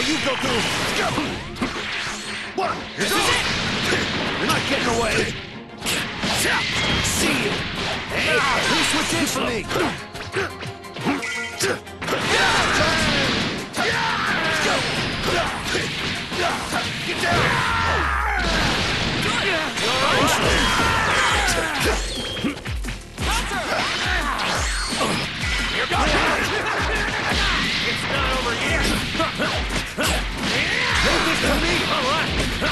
you, Goku! What? This is it! You're not getting away! See you! Hey! Please switch in for me! Get down! Here goes! It's not over yet! Don't get to me! Alright!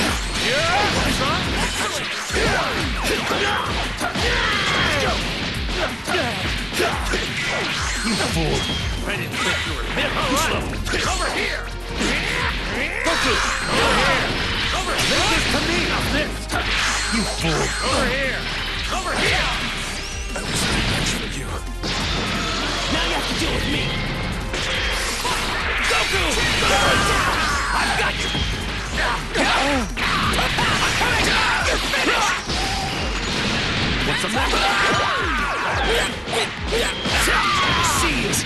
You fool! I didn't think you were hit! Alright! Over here! Goku! Over here! Over here! Leave this to me! Now this! You fool! Over here! Over here! I was too much for you. Now you have to deal with me! Goku! I've got you! You're finished! What's the matter? See you!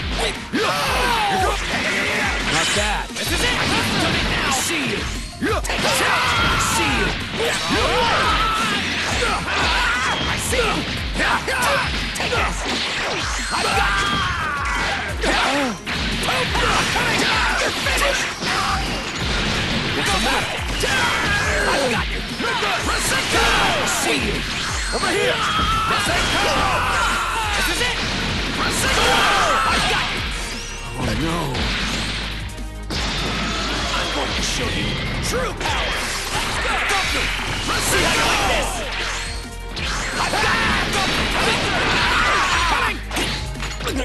Not bad! This is it! Done it now! See you! See you! I see you! Take this! I've got you! You're finished! What's the matter? I've got you! Prosecco! See you! Over here! Prosecco! This is it! Prosecco! I've got you! Oh no! I'm going to show you true power! Goku! Let's see how you like this! I've got you! Coming!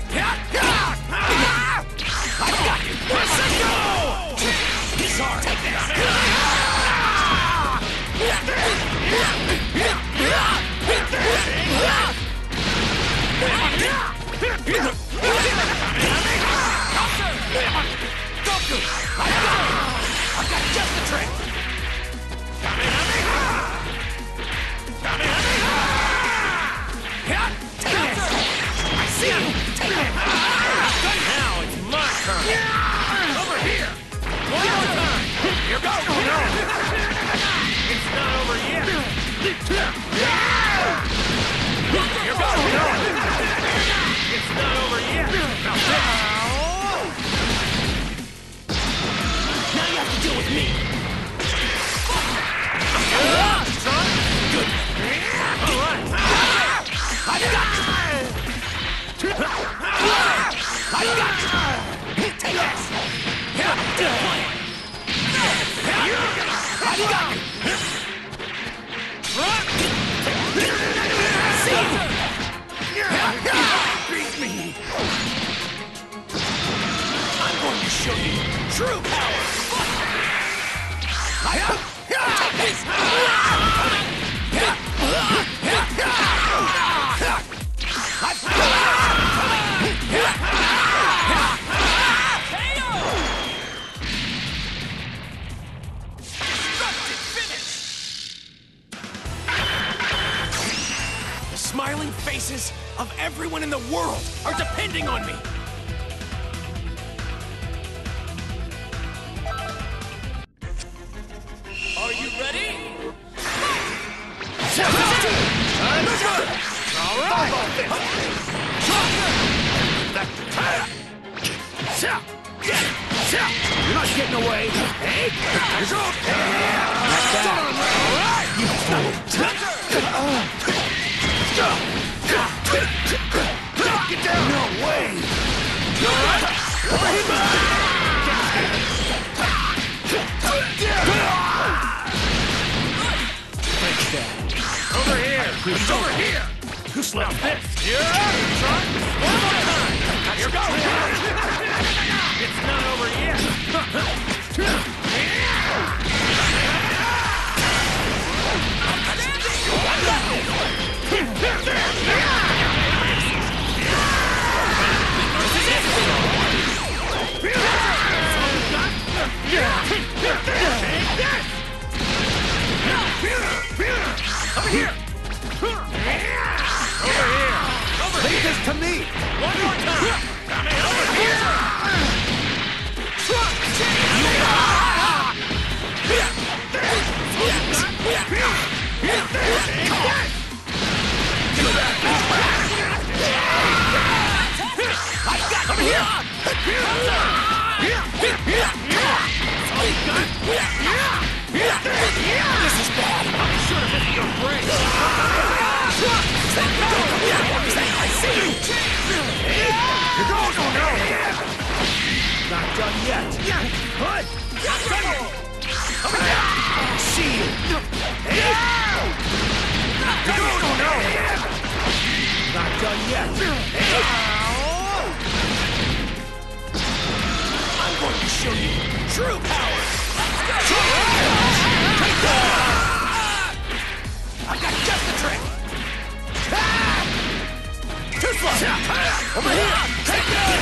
I've got you! Prosecco! He's hard! Take this! Goku! I've got just the trick! I see you! Take it! Now it's my turn! Over here! One more time! Here goes! Oh, no! It's not over yet! Here goes! No! It's not over yet! Now you have to deal with me! Son! Good! Alright! I've got you! I've got you! Take this! I've got you! See you! Beat me! I'm going to show you true power! Take this! The smiling faces of everyone in the world are depending on me! Are you ready? All right! You're not getting away! Hey! Not bad! All right! You fool! Get down! No way! All right! Over here! It's over here! Who slapped this? You're out, son! One more time! Here goes! It's not over yet! Over here! Over here! Leave this to me! One more time! Over here! See you! Not done yet! I'm going to show you true power! I got just the trick! Too slow! Over here! Take that!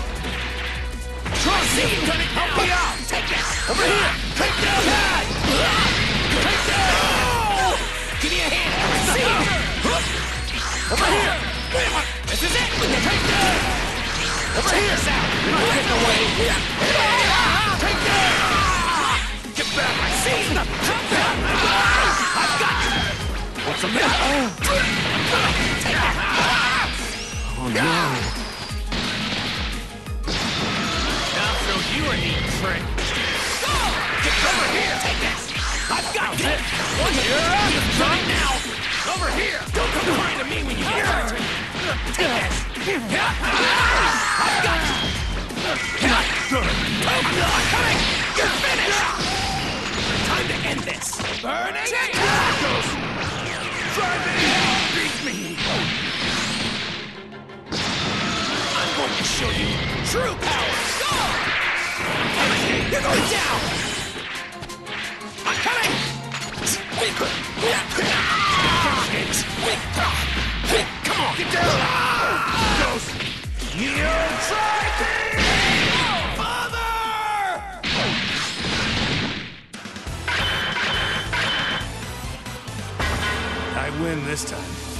See you! Help me out! Take that! Over here! Take that! Take that! Give me a hand! See you! Over here! This is it! Take that! Over here! You're not getting away! Take that! Get back! I see you! I've got you! What's the matter? Take that! Oh no! Now show you a neat trick! Go! Get over here! Take this! I've got it! One here! Right now! Over here! Don't come crying to me when you get hurt! Take this! I've got you! Not good! I'm coming! You're finished! Time to end this! Burning! Goes! Driving! Beat me! I'm going to show you true power! Go! You're going down! I'm coming! Come on! Get down! Ghost! You'll try me! Father! I win this time.